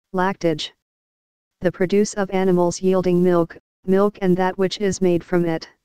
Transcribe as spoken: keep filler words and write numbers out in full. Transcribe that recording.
Lactage. The produce of animals yielding milk, milk and that which is made from it.